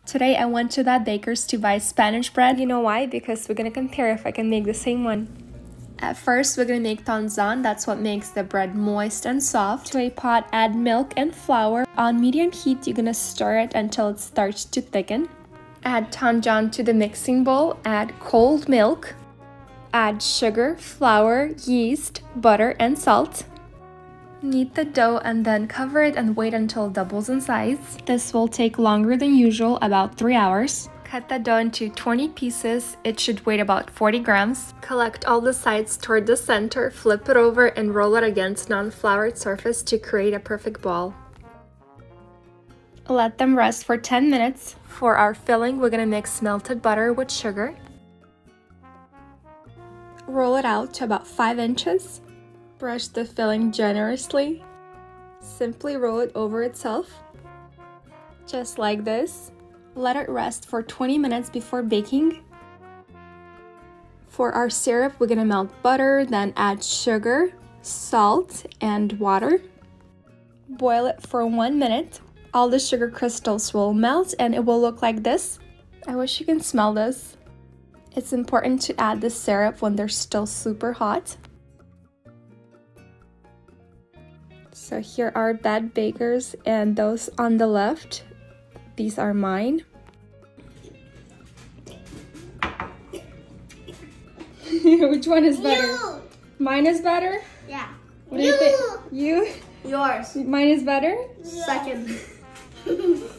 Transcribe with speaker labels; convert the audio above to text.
Speaker 1: Today I went to that baker's to buy Spanish bread. You know why? Because we're gonna compare if I can make the same one. At first, we're gonna make tanzan. That's what makes the bread moist and soft. To a pot, add milk and flour. On medium heat, you're gonna stir it until it starts to thicken. Add tanzan to the mixing bowl. Add cold milk. Add sugar, flour, yeast, butter, and salt. Knead the dough and then cover it and wait until it doubles in size. This will take longer than usual, about 3 hours. Cut the dough into 20 pieces. It should weigh about 40 grams. Collect all the sides toward the center, flip it over, and roll it against non-floured surface to create a perfect ball. Let them rest for 10 minutes. For our filling, we're gonna mix melted butter with sugar. Roll it out to about 5 inches. Brush the filling generously. Simply roll it over itself, just like this. Let it rest for 20 minutes before baking. For our syrup, we're gonna melt butter, then add sugar, salt, and water. Boil it for 1 minute. All the sugar crystals will melt and it will look like this. I wish you can smell this. It's important to add the syrup when they're still super hot. So here are bad bakers, and those on the left, these are mine. Which one is better?
Speaker 2: You.
Speaker 1: Mine is better?
Speaker 2: Yeah.
Speaker 1: What do you think? You?
Speaker 2: Yours.
Speaker 1: Mine is better?
Speaker 2: Second.